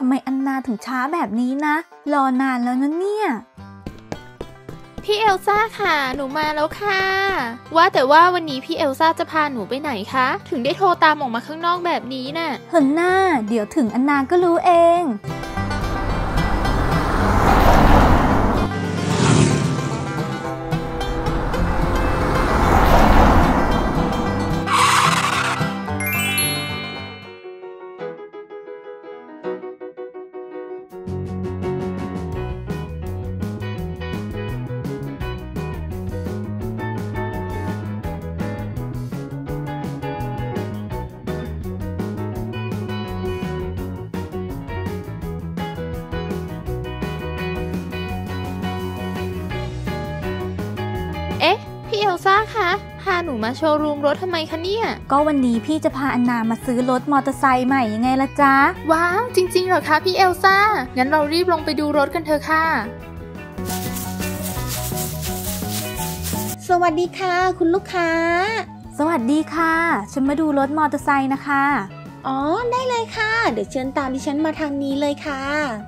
ทำไมอันนาถึงช้าแบบนี้นะรอนานแล้วนะเนี่ยพี่เอลซ่าค่ะหนูมาแล้วค่ะว่าแต่ว่าวันนี้พี่เอลซ่าจะพาหนูไปไหนคะถึงได้โทรตามออกมาข้างนอกแบบนี้น่ะเห็นหน้าเดี๋ยวถึงอันนาก็รู้เองพี่เอลซ่าคะพาหนูมาโชว์รูมรถทำไมคะเนี่ยก็วันนี้พี่จะพาอันนามาซื้อรถมอเตอร์ไซค์ใหม่ยังไงล่ะจ๊ะว้าวจริงๆเหรอคะพี่เอลซ่างั้นเรารีบลงไปดูรถกันเถอะค่ะสวัสดีค่ะคุณลูกค้าสวัสดีค่ะฉันมาดูรถมอเตอร์ไซค์นะคะอ๋อได้เลยค่ะเดี๋ยวเชิญตามดิฉันมาทางนี้เลยค่ะ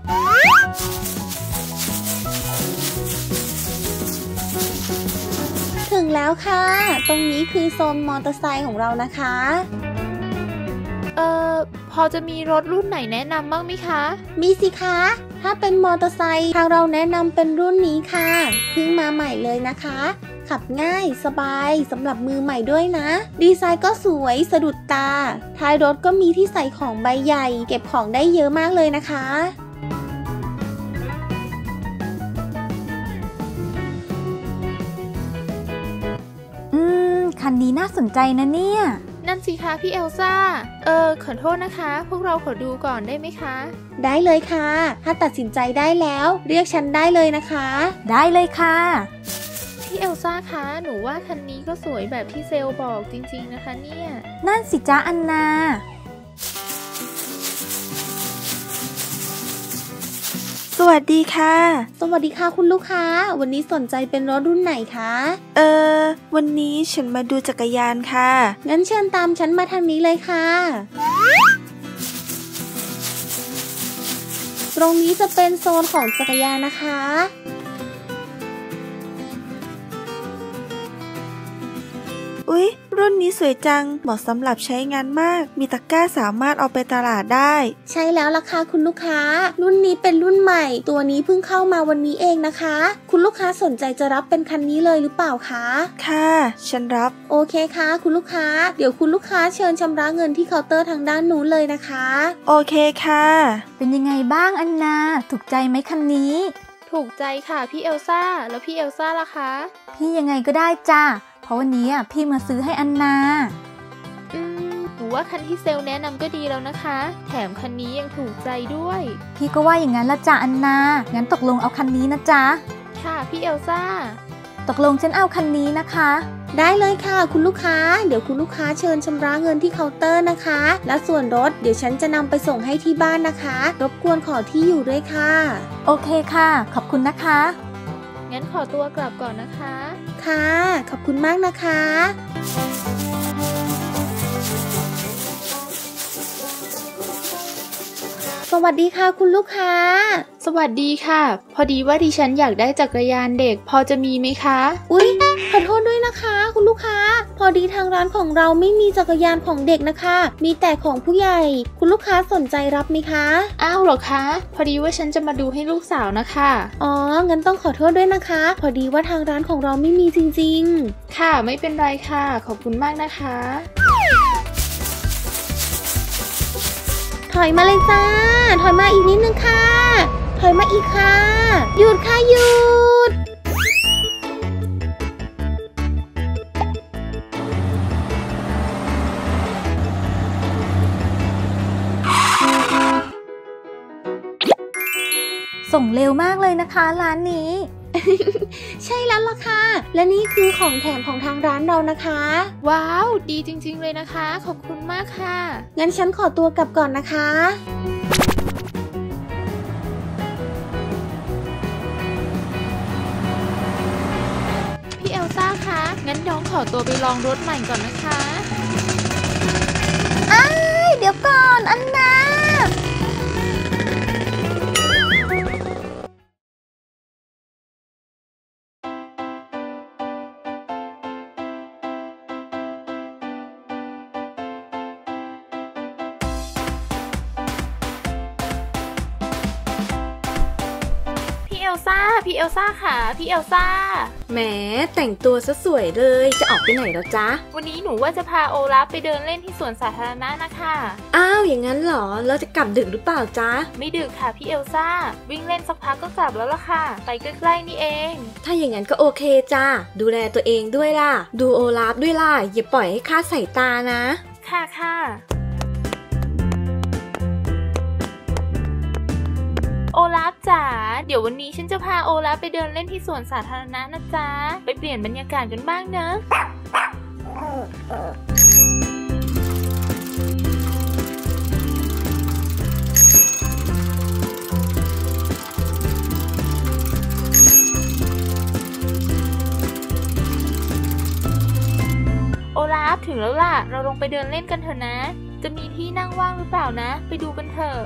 ถึงแล้วค่ะตรงนี้คือโซนมอเตอร์ไซค์ของเรานะคะพอจะมีรถรุ่นไหนแนะนำบ้างไหมคะมีสิคะถ้าเป็นมอเตอร์ไซค์ทางเราแนะนำเป็นรุ่นนี้ค่ะเพิ่งมาใหม่เลยนะคะขับง่ายสบายสำหรับมือใหม่ด้วยนะดีไซน์ก็สวยสะดุดตาท้ายรถก็มีที่ใส่ของใบใหญ่เก็บของได้เยอะมากเลยนะคะคันนี้น่าสนใจนะเนี่ยนั่นสิคะพี่เอลซ่าขอโทษนะคะพวกเราขอดูก่อนได้ไหมคะได้เลยค่ะถ้าตัดสินใจได้แล้วเรียกฉันได้เลยนะคะได้เลยค่ะพี่เอลซ่าคะหนูว่าคันนี้ก็สวยแบบที่เซลล์บอกจริงๆนะคะเนี่ยนั่นสิจ๊ะอันนาสวัสดีค่ะสวัสดีค่ะคุณลูกค้าวันนี้สนใจเป็นรถรุ่นไหนคะวันนี้ฉันมาดูจักรยานค่ะงั้นเชิญตามฉันมาทางนี้เลยค่ะตรงนี้จะเป็นโซนของจักรยานนะคะอุ๊ยรุ่นนี้สวยจังเหมาะสำหรับใช้งานมากมีตะกร้าสามารถเอาไปตลาดได้ใช่แล้วล่ะค่ะคุณลูกค้ารุ่นนี้เป็นรุ่นใหม่ตัวนี้เพิ่งเข้ามาวันนี้เองนะคะคุณลูกค้าสนใจจะรับเป็นคันนี้เลยหรือเปล่าคะค่ะฉันรับโอเคค่ะคุณลูกค้าเดี๋ยวคุณลูกค้าเชิญชำระเงินที่เคาน์เตอร์ทางด้านนู้นเลยนะคะโอเคค่ะเป็นยังไงบ้างอันนาถูกใจไหมคันนี้ถูกใจค่ะพี่เอลซ่าแล้วพี่เอลซ่าล่ะคะพี่ยังไงก็ได้จ้ะเพราะวันนี้พี่มาซื้อให้อันนาหนูว่าคันที่เซลล์แนะนำก็ดีแล้วนะคะแถมคันนี้ยังถูกใจด้วยพี่ก็ว่าอย่างนั้นละจ้ะอันนางั้นตกลงเอาคันนี้นะจ๊ะค่ะพี่เอลซ่าตกลงฉันเอาคันนี้นะคะได้เลยค่ะคุณลูกค้าเดี๋ยวคุณลูกค้าเชิญชำระเงินที่เคาน์เตอร์นะคะและส่วนรถเดี๋ยวฉันจะนำไปส่งให้ที่บ้านนะคะรบกวนขอที่อยู่ด้วยค่ะโอเคค่ะขอบคุณนะคะงั้นขอตัวกลับก่อนนะคะค่ะขอบคุณมากนะคะสวัสดีค่ะคุณลูกค้าสวัสดีค่ะพอดีว่าดิฉันอยากได้จักรยานเด็กพอจะมีไหมคะอุ๊ยขอโทษด้วยนะคะคุณลูกค้าพอดีทางร้านของเราไม่มีจักรยานของเด็กนะคะมีแต่ของผู้ใหญ่คุณลูกค้าสนใจรับไหมคะอ้าวเหรอคะพอดีว่าฉันจะมาดูให้ลูกสาวนะคะอ๋องั้นต้องขอโทษด้วยนะคะพอดีว่าทางร้านของเราไม่มีจริงๆค่ะไม่เป็นไรค่ะขอบคุณมากนะคะถอยมาเลยจ้าถอยมาอีกนิดนึงค่ะถอยมาอีกค่ะหยุดค่ะหยุดส่งเร็วมากเลยนะคะร้านนี้ใช่แล้วล่ะค่ะและนี่คือของแถมของทางร้านเรานะคะว้าวดีจริงๆเลยนะคะขอบคุณมากค่ะงั้นฉันขอตัวกลับก่อนนะคะพี่เอลซ่าคะงั้นน้องขอตัวไปลองรถใหม่ก่อนนะคะเดี๋ยวก่อนอันนาลซ่าพี่เอลซ่าค่ะพี่เอลซ่าแหมแต่งตัวซะสวยเลยจะออกไปไหนแล้วจ๊ะวันนี้หนูว่าจะพาโอลาฟไปเดินเล่นที่สวนสาธารณะนะคะอ้าวอย่างนั้นเหรอแล้วจะกลับดึกหรือเปล่าจ๊ะไม่ดึกค่ะพี่เอลซ่าวิ่งเล่นสักพักก็กลับแล้วล่ะค่ะไปใกล้ๆนี่เองถ้าอย่างนั้นก็โอเคจ้าดูแลตัวเองด้วยล่ะดูโอลาฟด้วยล่ะอย่าปล่อยให้คลาดสายตานะค่ะโอลาฟจ๋าเดี๋ยววันนี้ฉันจะพาโอลาฟไปเดินเล่นที่สวนสาธารณะนะจ๊ะไปเปลี่ยนบรรยากาศกันบ้างเนอะโอลาฟถึงแล้วล่ะเราลงไปเดินเล่นกันเถอะนะจะมีที่นั่งว่างหรือเปล่านะไปดูกันเถอะ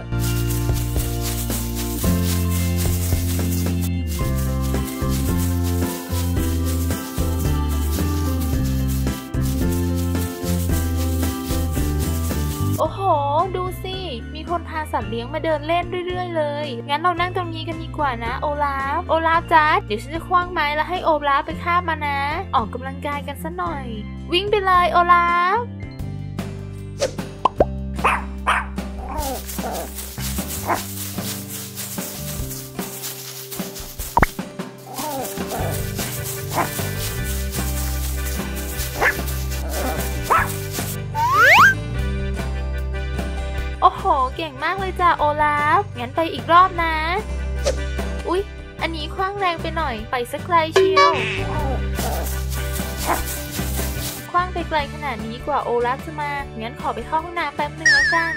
โอ้โหดูสิมีคนพาสัตว์เลี้ยงมาเดินเล่นเรื่อยๆเลยงั้นเรานั่งตรงนี้กันดีกว่านะโอลาฟจ๊ะเดี๋ยวฉันจะคว้างไม้แล้วให้โอลาฟไปคาบมานะออกกำลังกายกันสักหน่อยวิ่งไปเลยโอลาฟโอ้โหเก่งมากเลยจ้ะโอลาฟงั้นไปอีกรอบนะอุ๊ยอันนี้คว้างแรงไปหน่อยไปสักไกลเชียวคว้างไปไกลขนาดนี้กว่าโอลาฟจะมางั้นขอไปเข้าห้องน้ำแป๊บนึงแล้วกัน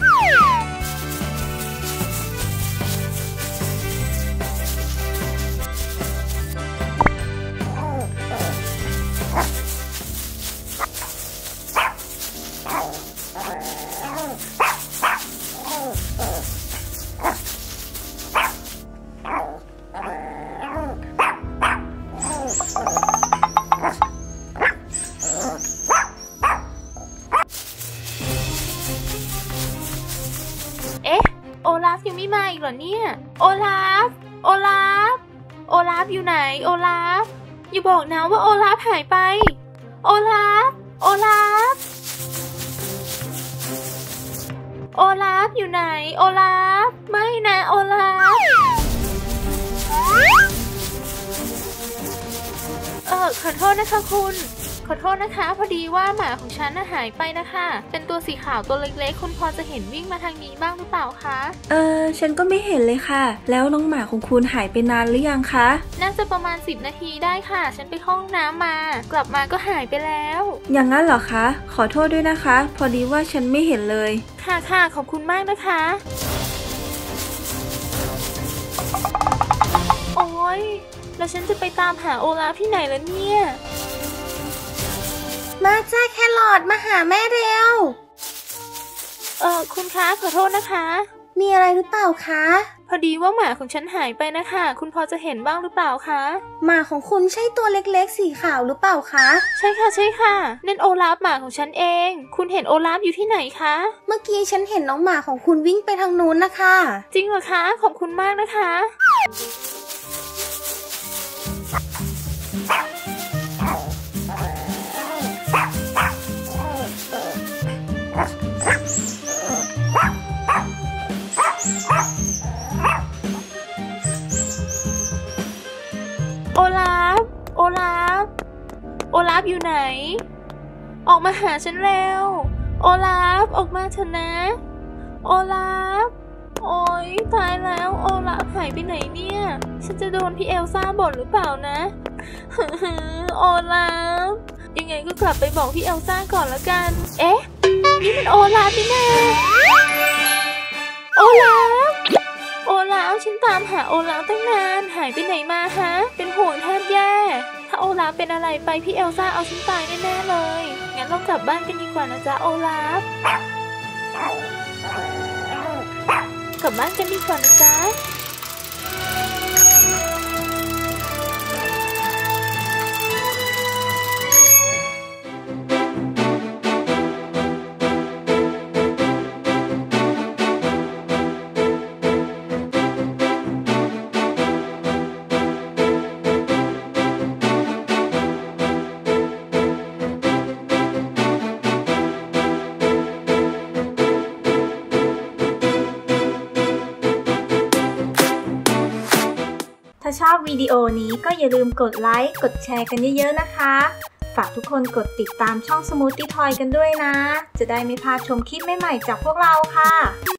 โอลาฟยังไม่มาอีกเหรอเนี่ยโอลาฟอยู่ไหนโอลาฟอย่าบอกนะว่าโอลาฟหายไปโอลาฟอยู่ไหนโอลาฟไม่นะโอลาฟขอโทษนะคะคุณขอโทษนะคะพอดีว่าหมาของฉันหายไปนะคะเป็นตัวสีขาวตัวเล็กๆคุณพอจะเห็นวิ่งมาทางนี้บ้างหรือเปล่าคะฉันก็ไม่เห็นเลยค่ะแล้วน้องหมาของคุณหายไปนานหรือยังคะน่าจะประมาณ10 นาทีได้ค่ะฉันไปเข้าห้องน้ำมากลับมาก็หายไปแล้วอย่างนั้นเหรอคะขอโทษด้วยนะคะพอดีว่าฉันไม่เห็นเลยค่ะขอบคุณมากนะคะโอ๊ยแล้วฉันจะไปตามหาโอลาฟที่ไหนล่ะเนี่ยมาจ้าแครอทมาหาแม่เร็วคุณคะขอโทษนะคะมีอะไรหรือเปล่าคะพอดีว่าหมาของฉันหายไปนะคะคุณพอจะเห็นบ้างหรือเปล่าคะหมาของคุณใช่ตัวเล็กๆสีขาวหรือเปล่าคะใช่ค่ะนั่นโอลาฟหมาของฉันเองคุณเห็นโอลาฟอยู่ที่ไหนคะเมื่อกี้ฉันเห็นน้องหมาของคุณวิ่งไปทางนู้นนะคะจริงเหรอคะขอบคุณมากนะคะโอลาฟอยู่ไหนออกมาหาฉันเร็วโอลาฟออกมาเถอะนะโอลาฟโอ๊ยตายแล้วโอลาฟหายไปไหนเนี่ยฉันจะโดนพี่เอลซ่าบ่นหรือเปล่านะโอลาฟยังไงก็กลับไปบอกพี่เอลซ่าก่อนละกันนี่มันโอลาฟนี่นาโอลาฟฉันตามหาโอลาฟตั้งนานหายไปไหนมาฮะเป็นห่วงแทบแย่ถ้าโอลาฟเป็นอะไรไปพี่เอลซ่าเอาฉันตายแน่ๆเลยงั้นเรากลับบ้านกันดีกว่านะจ๊ะโอลาฟกลับบ้านกันดีกว่านะจ๊ะ โวิดีโอนี้ก็อย่าลืมกดไลค์กดแชร์กันเยอะๆนะคะฝากทุกคนกดติดตามช่อง Smoothie Toy กันด้วยนะจะได้ไม่พลาดชมคลิปใหม่ๆจากพวกเราค่ะ